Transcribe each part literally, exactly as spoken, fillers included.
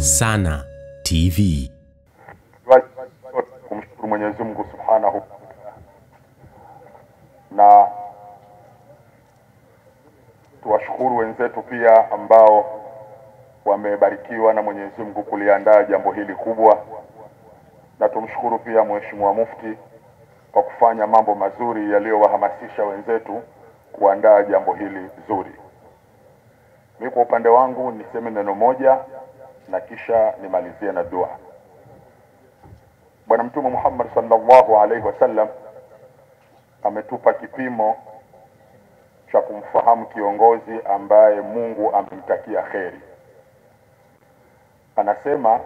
Sana T V. Kumshukuru Mwenyezi Mungu Subhanahu na tuwashukuru wenzetu pia ambao wamebarikiwa na Mwenyezi Mungu kuliandaa jambo hili kubwa, na tumshukuru pia Mheshimiwa Mufti kwa kufanya mambo mazuri yaliyowahamasisha wenzetu kuandaa jambo hili zuri. Mimi kwa upande wangu niseme neno moja na kisha nimalizie na dua. Bwana Mtume Muhammad sallallahu alaihi wasallam ametupa kipimo cha kumfahamu kiongozi ambaye Mungu amemtakia kheri. Anasema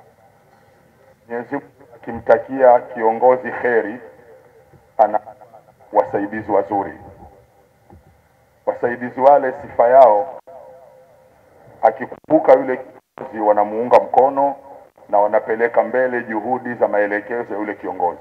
Mwenyezi Mungu akimtakia kiongozi kheri ana wasaidizi wazuri. Wasaidizi wale sifa yao, akikumbuka yule kiongozi wanamuunga mkono na wanapeleka mbele juhudi za maelekezo ya yule kiongozi.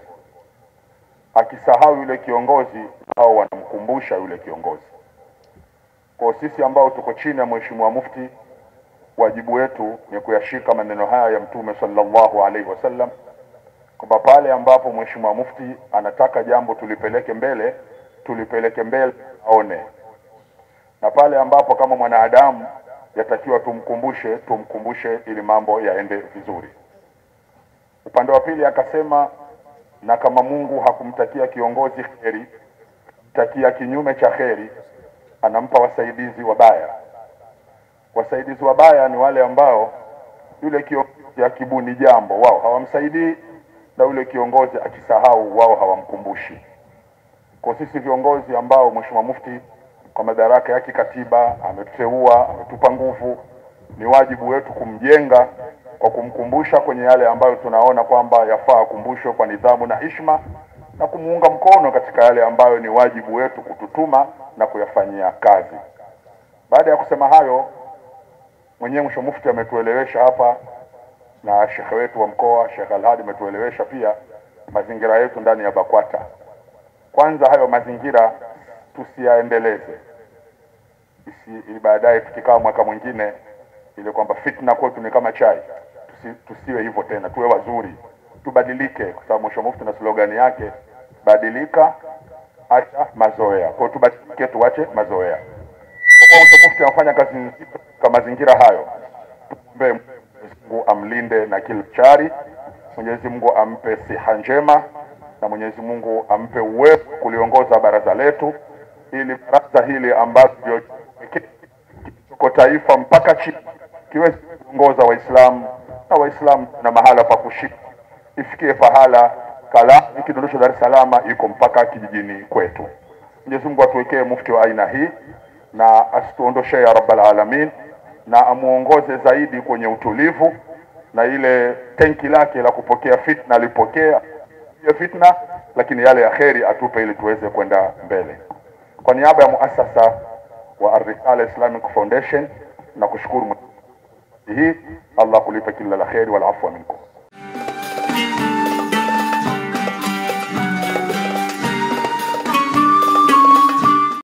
Akisahau yule kiongozi, hao wanamkumbusha yule kiongozi. Kwa sisi ambao tuko chini ya Mheshimiwa Mufti, wajibu wetu ni kuyashika maneno haya ya Mtume sallallahu alaihi wasallam, kwamba pale ambapo Mheshimiwa Mufti anataka jambo tulipeleke mbele, tulipeleke mbele aone. Na pale ambapo kama mwanadamu yatakiwa tumkumbushe, tumkumbushe ili mambo yaende vizuri. Upande wa pili akasema, na kama Mungu hakumtakia kiongozi kheri, takia kinyume cha kheri, anampa wasaidizi wabaya. Wasaidizi wabaya ni wale ambao yule kiongozi akibuni jambo wao hawamsaidii, na yule kiongozi akisahau wao hawamkumbushi. Kwa sisi viongozi ambao Mheshimiwa Mufti kwa madaraka ya kikatiba ametuteua, ametupa nguvu, ni wajibu wetu kumjenga kwa kumkumbusha kwenye yale ambayo tunaona kwamba yafaa kumbushwe kwa nidhamu na heshima, na kumuunga mkono katika yale ambayo ni wajibu wetu kututuma na kuyafanyia kazi. Baada ya kusema hayo, mwenyewe Mheshimiwa Mufti ametuelewesha hapa, na Sheikh wetu wa mkoa Sheikh Al-Hadi ametuelewesha pia mazingira yetu ndani ya BAKWATA. Kwanza hayo mazingira tusiyaendeleze, ili baadaye tukikaa mwaka mwingine ile kwamba fitna kwetu ni kama chai. Tusi, tusiwe hivyo tena, tuwe wazuri, tubadilike, kwa sababu Mheshimiwa Mufti na slogan yake badilika, acha mazoea. Kwa tubadilike, tuache mazoea. Kwa kuwa Mheshimiwa Mufti anafanya kazi nzito kama mazingira hayo, tuombe Mwenyezi Mungu amlinde na kila shari, Mwenyezi Mungu ampe siha njema, na Mwenyezi Mungu ampe uwezo kuliongoza baraza letu, ili baraza hili ambalo kwa taifa mpaka chini kiweze kuongoza Waislamu, na Waislamu na mahala pa kushika ifikie pahala kala ikidondosha Dar es Salaam iko mpaka kijijini kwetu. Mwenyezi Mungu atuwekee mufti wa aina hii na asituondoshe ya Rabbal Alamin, na amuongoze zaidi kwenye utulivu, na ile tenki lake la kupokea fitna alipokea ya fitna, lakini yale ya kheri atupe ili tuweze kwenda mbele. Kwa niaba ya muasasa wa Ar-Risala Islamic Foundation na kushukuru hii, Allah kulipa kila la kheri wal afwa minkum.